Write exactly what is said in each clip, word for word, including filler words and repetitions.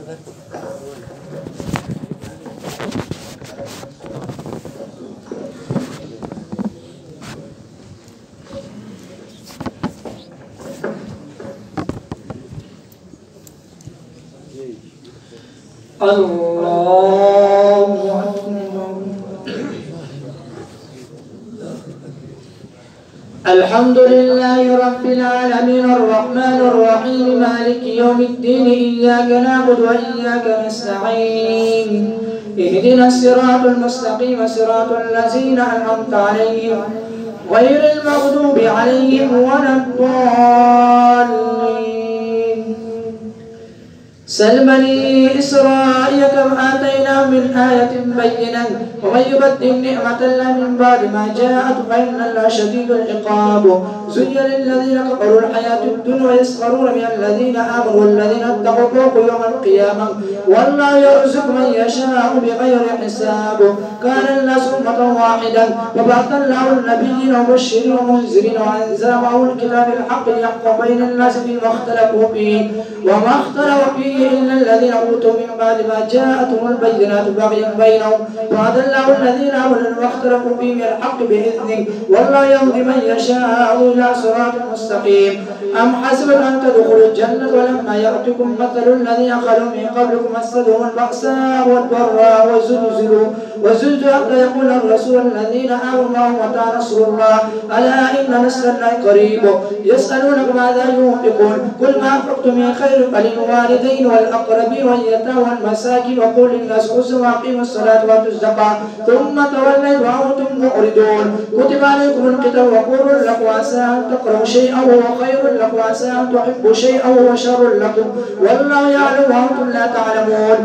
الله أكبر. الحمد لله رب العالمين الرحمن الرحيم مالك يوم الدين إياك نعبد وإياك نستعين اهدنا الصراط المستقيم صراط الذين أنعمت عليهم غير المغضوب عليهم ولا الضالين. سل بني إسرائيل كم آتيناهم من آية بينة ومن يبدل نعمة الله من بعد ما جاءت فإن الله شديد العقاب. زين للذين كفروا الحياة الدنيا ويسخرون من الذين آمنوا والذين اتقوا فوق يوم القيامة والله يرزق من يشاء بغير حساب. كان الناس أمة واحدة وبعث الله النبيين مبشرين ومنذرين وأنزل معه الكتاب الحق ليحكم بين الناس فيما اختلفوا فيه وما اختلف فيه إلا الذين أوتوا من بعد ما جاءتهم البينات بغيا بينهم وهدى الله الذين آمنوا واختلفوا فيه من الحق بإذنه والله يهدي من يشاء إلى صراط مستقيم. أم حسبتم أن تدخلوا الجنة ولما يأتكم مثل الذين خلوا من قبلكم مستهم البأساء والضراء وزلزلوا وزلزلوا حتى يقول الرسول الذين آمنوا معه متى نصر الله ألا إن نصر الله قريب. يسألونك ماذا ينفقون قل ما أنفقتم من خير فللوالدين والأقربين واليتامى والمساكين وقل للناس حسنا وأقيموا الصلاة وآتوا الزكاة ثم توليتم وأنتم معرضون. كتب عليكم القتال وقولوا لكم عسى أن تكرهوا شيئا وهو خير لكم وعسى أن تحبوا شيئا وهو شر لكم والله يعلم وأنتم لا تعلمون.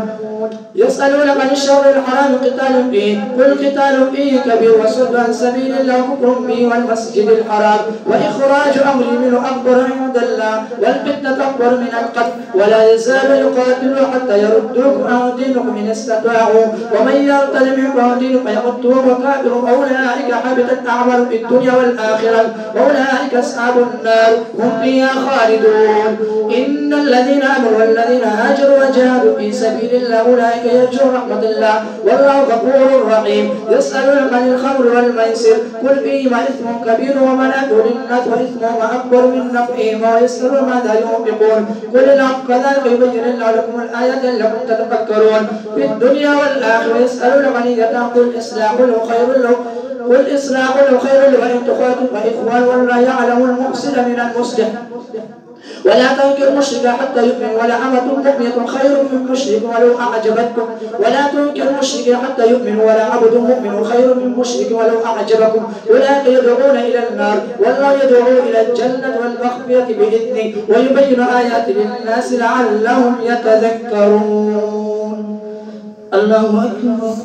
يسألونك عن الشهر الحرام قتال فيه قل قتال فيه كبير وصد عن سبيل الله وكفر به والمسجد الحرام وإخراج أمر منه أكبر عند الله والفتنة أكبر من القتل ولا يزال يقاتل حتى يردوكم عن دينكم إن استطاعوا ومن يرتد منكم عن دينه فيمت وهو كافر أولئك حبطت أعمالهم في الدنيا والآخرة وأولئك أصحاب النار هم فيها خالدون. إن الذين آمنوا والذين هاجروا وجاهدوا في سبيل الله أولئك يرجون رحمة الله والله غفور رحيم. يسألونك عن الخمر والميسر قل فيهما إثم كبير ومنافع للناس وإثمهما أكبر من نفعهما ويسألون ماذا ينفقون قل الحق كذلك يبين الله لكم الآيات لكم تتفكرون في الدنيا والآخرة. يسألونك عن اليتامى قل إصلاح له خير له قل إصلاح له خير له وإن تخاطب فإخوان والله يعلم المفسد من المصلح. ولا تنكروا المشرك حتى يؤمن ولا أمة مؤمنة خير من مشرك ولو أعجبتكم ولا تنكروا المشرك حتى يؤمن ولا عبد مؤمن خير من مشرك ولو أعجبكم أولئك يدعون إلى النار والله يدعو إلى الجنة والمغفرة بإذنه ويبين آيات للناس لعلهم يتذكرون. الله أكبر.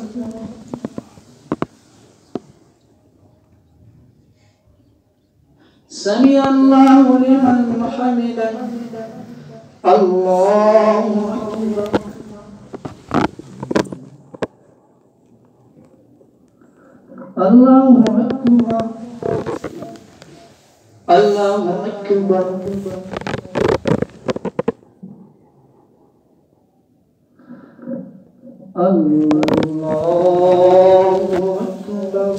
سمع الله لمن حمده. الله أكبر. الله أكبر. الله أكبر. الله أكبر.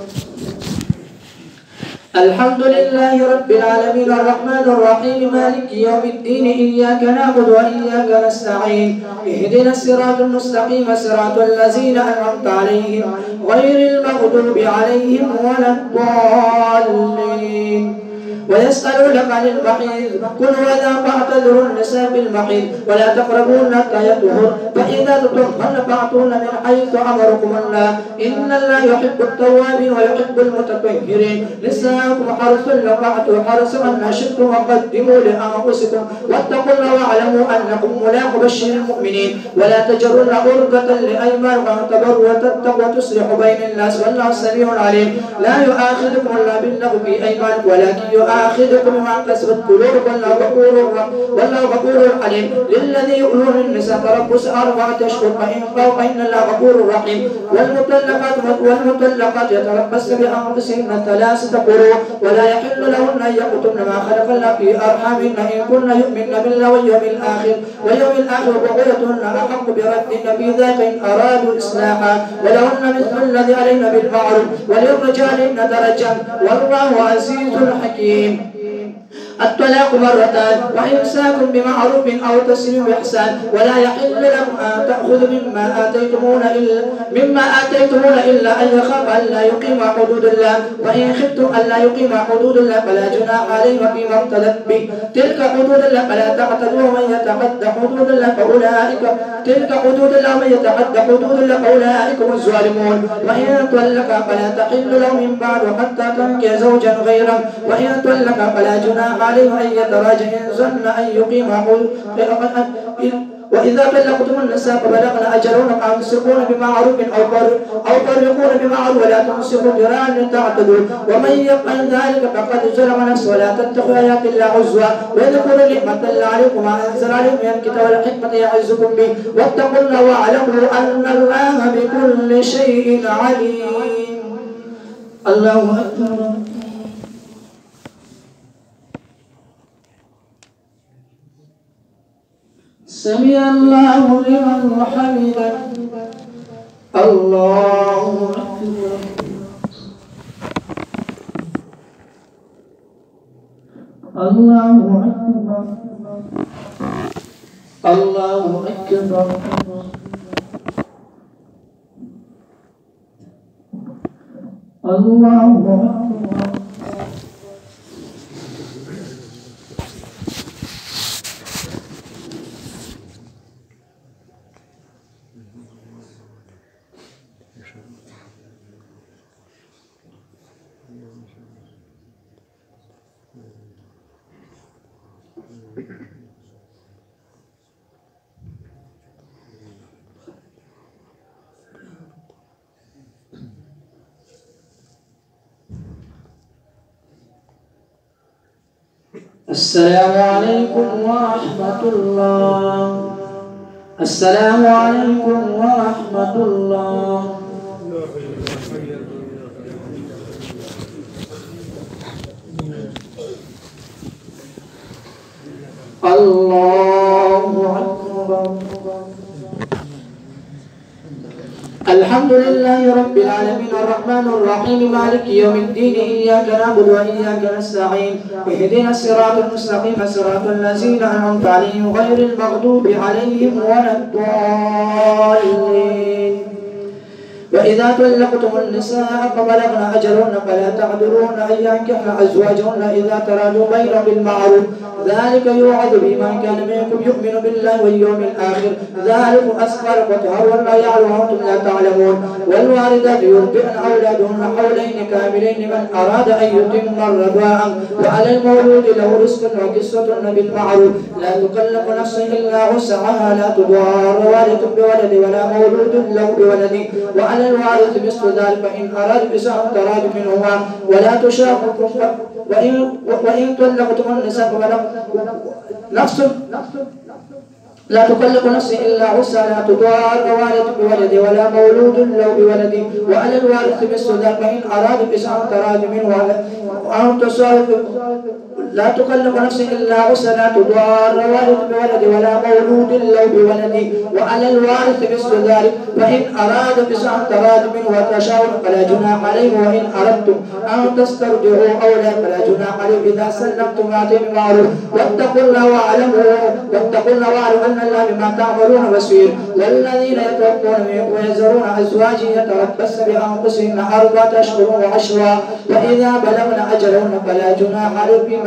الحمد لله رب العالمين الرحمن الرحيم مالك يوم الدين إياك نعبد وإياك نستعين اهدنا الصراط المستقيم صراط الذين أنعمت عليهم غير المغضوب عليهم ولا الضالين. ويسألونك عن المحيض قل وإذا فاعتذروا النساء بالمحيض ولا تقربون حتى يطهرن فإذا تطهرن فأتون من حيث أمركم الله إن الله يحب التوابين ويحب المتطهرين. نساؤكم حرث لكم فأتوا حرثكم أن شئتم وقدموا لأنفسكم واتقوا الله واعلموا أنكم ملاقو بشر المؤمنين. ولا تجرن عرضة لأيمانكم أن تبروا وتتقوا وتصلحوا بين الناس والله سميع عليم. لا يؤاخذكم الله باللغو في أيمانكم ولكن يؤاخذكم يؤاخذكم بما كسبت قلوبكم والله غفور والله غفور حليم. للذي يؤلون النساء تربص أربعة أشهر فإن فاءوا فإن الله غفور رحيم. والمطلقات والمطلقات يتربصن بأنفسهن ثلاثة قروء ولا يحل لهن أن يكتمن ما خلق الله في أرحامهن إن كن يؤمن بالله واليوم الآخر واليوم الآخر وبغيتهن أحق بردهن في ذلك إن أرادوا إصلاحا ولهن مثل الذي علينا بالمعروف وللرجال درجة والله عزيز حكيم. الطلاق مرتان وإمساك بمعروف أو تسريح بإحسان ولا يحل لكم أن تأخذوا مما آتيتمون إلا مما آتيتمون إلا أن يخاف ألا يقيم حدود الله وإن خفتم ألا يقيم حدود الله فلا جناح عليهما فيما افتدت به. تلك حدود الله فلا تعتدوا ومن يتعد حدود الله فأولئك تلك حدود الله ومن يتعد حدود الله فأولئك هم الظالمون. وإن طلقا فلا تحل له من بعد حتى تنكح زوجا غيره وإن طلقا فلا جناح عليه أن يتراجع إن ظن أن يقيم وإذا طلقتم النساء فبلغن أجلهن فأمسكون بمعروف أو فرقون بمعروف ولا تمسكوا ذراعا لتعتدوا ومن يفعل ذلك فقد ظلم نفسه. ولا تتخذوا آيات الله هزوا واذكروا نعمة الله عليكم وما أنزل عليكم من الكتاب والحكمة يعظكم به واتقوا الله واعلموا أن الله بكل شيء عليم. الله أكبر. سمع الله لمن حمده. الله أكبر. الله أكبر. الله أكبر. الله أكبر. السلام عليكم ورحمة الله. السلام عليكم ورحمة الله. الله أكبر. الحمد لله رب العالمين الرحمن الرحيم مالك يوم الدين إياك نعبد وإياك نستعين اهدنا الصراط المستقيم صراط الذين أنعمت عليهم غير المغضوب عليهم ولا الضالين. وإذا طلقتم النساء فبلغن أجلهن فلا تعذروهن أن ينكحن أزواجهن إذا ترادوا بينهم بالمعروف ذلك يوعظ به من كان منكم يؤمن بالله واليوم الآخر ذلك أزكى وطهر والله يعلم وأنتم لا تعلمون. والوالدات يرضعن أولادهن حولين كاملين لمن أراد أن يتم الرضاعة وعلى المولود له رزقهن وكسوتهن بالمعروف لا تكلف نفس إلا وسعها لا تضار والدة بولد ولا مولود له بولد وعلى الوارث مثل ذلك فإن أراد بسعة تراد منهما ولا تشاقوا وإن وإن طلقتم النساء فبلغ نفس لا تكلف نفس إلا وسعها لا تضار والدة بولد ولا مولود له بولد وعلى الوارث مثل ذلك فإن أراد بسعة تراد منهما وأن تصارفوا لا تكلف نفس إلا وسعها لا تضار والدة بولد ولا مولود له بولد وعلى الوارث مثل ذلك فإن أراد بسعة تراد منه وتشاور فلا جناح عليه وإن أردتم أن تسترجعوا أولاد فلا جناح عليه إذا سلمتم ما بمعروف واتقوا الله واعلموا واتقوا الله واعلموا أن الله بما تعملون بصير. والذين يتوفون منكم ويذرون أزواجا يتربصن بأنفسهن أربعة أشهر وعشرا فإذا بلغن أجلهن فلا جناح عليهم فيما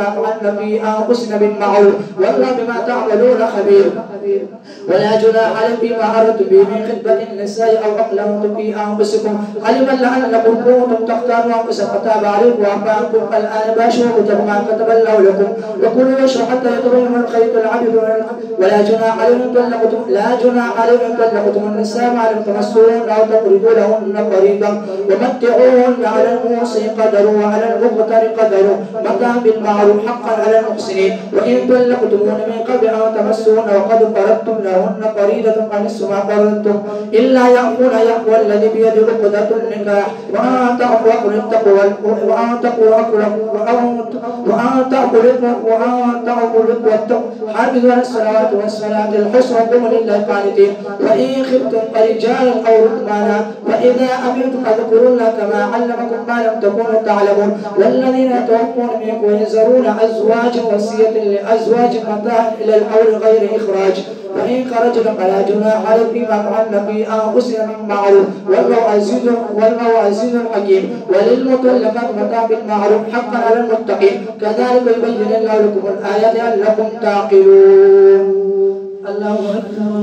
فعلن في أنفسنا بالمعروف والله بما تعملون خبير. ولا جناح عليكم فيما أردتم به من خطبة النساء أو أقلمتم في أنفسكم علما لأنكم كنتم تختارون أنفسكم فتاب عليكم وعفى عنكم الآن باشروا كتب ما كتب الله لكم وكلوا واشربوا حتى يتبين الخيط الأبيض. ولا جناح عليكم طلقتم لا جناح عليكم طلقتم النساء ما لم تمسوهن أو تقرضوا لهن قريبا ومتعوهن على الموصي قدر وعلى المقتر قدر متاعا بالمعروف حقا على المحسنين. وإن طلقتموهن من قبل أن تمسوهن وقد فرضتم لهن فريضة فنصف ما فرضتم إلا يعفون يعفو الذي بيده عقدة النكاح وأن تعفوا أقربوا التقوى وأن تقوا وأن تعفوا وأن تعفوا التقوى حافظوا على الصلوات والصلاة الحسنى قوموا لله قانتين. وإن خفتم فرجالا أو ركبانا فإذا أمنتم فاذكروا الله كما علمكم ما لم تكونوا تعلمون. والذين يتوفون منكم ويذرون أزواجا وصية لأزواج متاعا إلى الحول غير إخراج فإن خرجنا فلا جناح عليكم فيما فعلن في أنفسنا من معروف والله عزيز والله عزيز حكيم. وللمطلقات متاع بالمعروف حقا على المتقين كذلك يبين الله لكم الآيات لعلكم تعقلون. الله أكبر.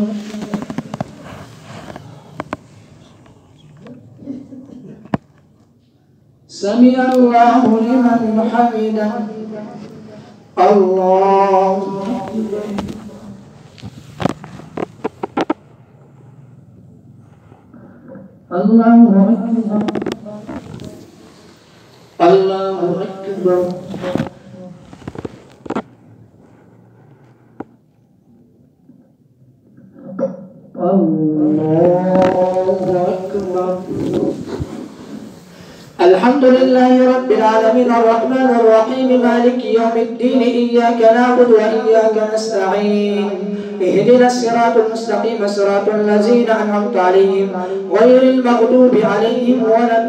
سمع الله لمن حمده. الله الله أكبر. الله أكبر. الله أكبر. الحمد لله رب العالمين الرحمن الرحيم مالك يوم الدين إياك نعبد وإياك نستعين اهدنا الصراط المستقيم صراط الذين أنعمت عليهم غير المغضوب عليهم ولا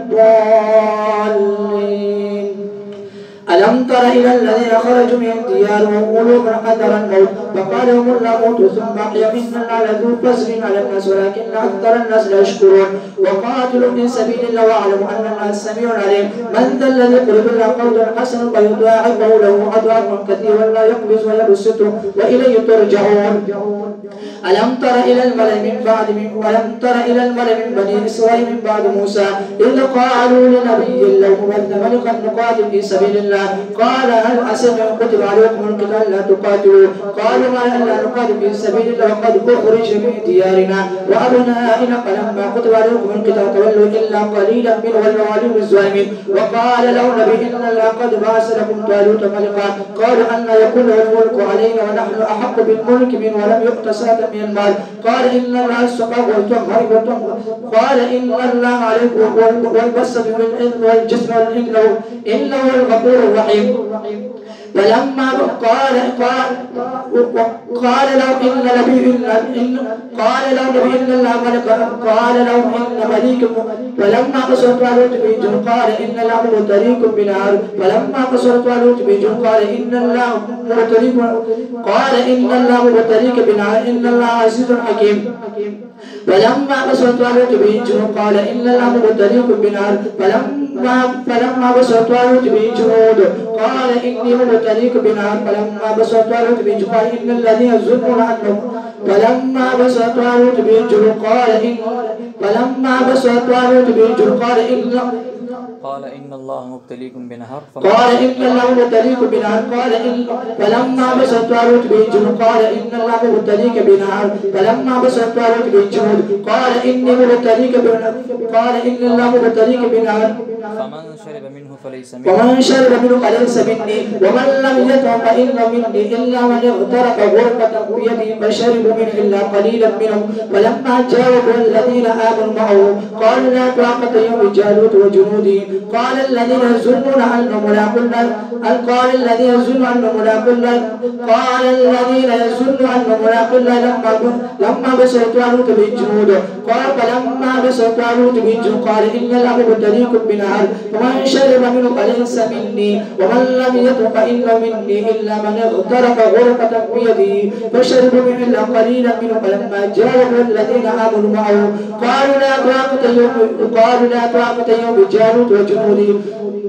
الضالين. ألم تر إلى الذين خرجوا من ديارهم قلوبا حذر الموت فقال لهم الموت ثم أحيا إن الله لذو فضل على الناس ولكن أكثر الناس لا يشكرون. وقاتلوا في سبيل الله واعلموا أن الله سميع عليم. من ذا الذي يقرض الله قرضا حسنا فيضاعفه له أضعافا كثيرا لا يقبض ويبسطه وإليه ترجعون. ألم تر إلى الملأ من بعد من ألم تر إلى الملأ من بني إسرائيل من بعد موسى إذ قالوا لنبي له مبعث ملكا نقاتل في سبيل الله قال هل عسيتم كتب عليكم القتال لا تقاتلوا قالوا ما لنا نقاتل في سبيل الله وقد أخرج من ديارنا وأبنائنا فلما كتب عليكم القتال تولوا إلا قليلا منهم والله عليم بالظالمين. وقال له نبي إن الله قد بعث لكم طالوت ملكا قالوا أن يكون له الملك علينا ونحن أحق بالملك منه ولم يؤت ساعة من المال قال إن الله اصطفاه وطهره قال إن الله عليكم والبسط بالعلم والجسم والإنه إنه الغفور الرحيم. ولما قال قال قال لو إن نبي إن قال لو نبي إن الله ملك قال لو إن مليك ولما قصرت علوت بيجن قال إن الله مبتليكم بنار ولما قصرت علوت بيجن قال إن الله مبتليك قال إن الله مبتليك بنار إن الله عزيز حكيم. ولما قصرت علوت بيجن قال إن الله مبتليكم بنار فلما فلما قصرت علوت بيجنود قال إني مبتليك بنار فلما قصرت علوت بيجن قال إن الذين يظنون أنهم فلما قصرت علوت بيجن قال إن فلما قصرت علوت بيجن قال إن قال إن الله مبتليكم بنهر قال إن الله مبتليكم بنهر قال إن فلما بسطت طالوت بالجنود قال إن الله مبتليك بنهر فلما بسطت طالوت بالجنود قال إني مبتليك بنهر قال إن الله مبتليك بنهر فمن شرب منه فليس مني ومن شرب منه فليس مني ومن لم يطعم فإنه مني إلا من اغترف غرفة بيده فشرب منه إلا قليلا منهم. ولما جاءوا الذين آمنوا معه قالوا لا طاقة اليوم بجالوت وجنوده قال الذين يظنون أنهم ملاقو الله قال الذين يظنون أنهم ملاقو الله قال الذين يظنون أنهم ملاقو الله لما لما بصر طالوت بالجنود قال فلما بصر طالوت بالجنود قال إن الله مبتليكم بنهر ومن شرب منه فليس مني ومن لم يطعم فإنه مني إلا من اغترف غرفة بيده فشرب منه إلا قليلا منه. فلما جاءوا الذين آمنوا معه قالوا لا طاقة اليوم قالوا لا طاقة اليوم بجالوت وجنوده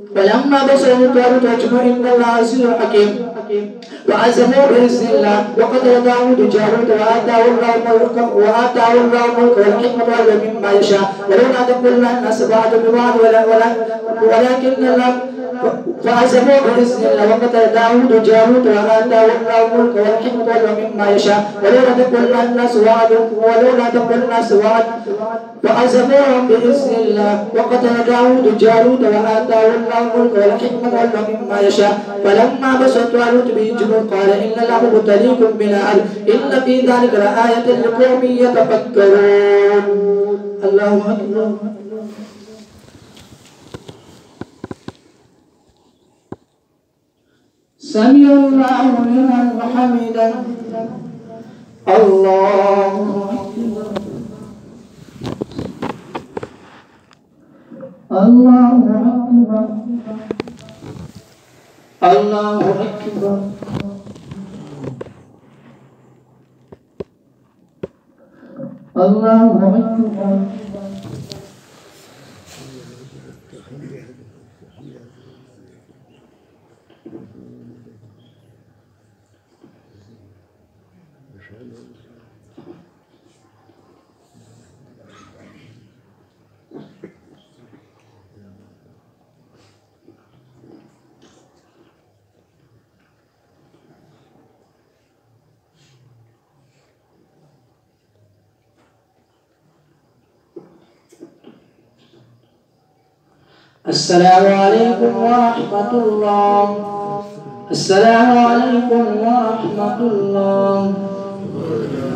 ولما بصروا طالوت وجمعوا إن الله عزيز حكيم وعزموا بإذن الله وقتل داود جالوت وآتاه الله الملك وآتاه الله الملك والحكمة والعلم مما يشاء ولولا تقولنا الناس بعض ببعض ولكن الله فعزموا بإذن الله وقتل داود جالوت وآتاه الله الملك والحكمة والعلم مما يشاء ولولا تقولنا الناس بعض ولولا تقولنا الناس بعض فعزموهم بإذن الله وقتل داود جالوت وآتاه الله الملك والحكمة والعلم مما يشاء فلما بصر طالوت به الجنود قال إن الله مبتليكم بنهر إن في ذلك لآية لقوم يتفكرون. الله أكبر. سمع الله لمن حمده. الله أكبر. الله أكبر. الله أكبر. الله أكبر. السلام عليكم ورحمة الله. السلام عليكم ورحمة الله.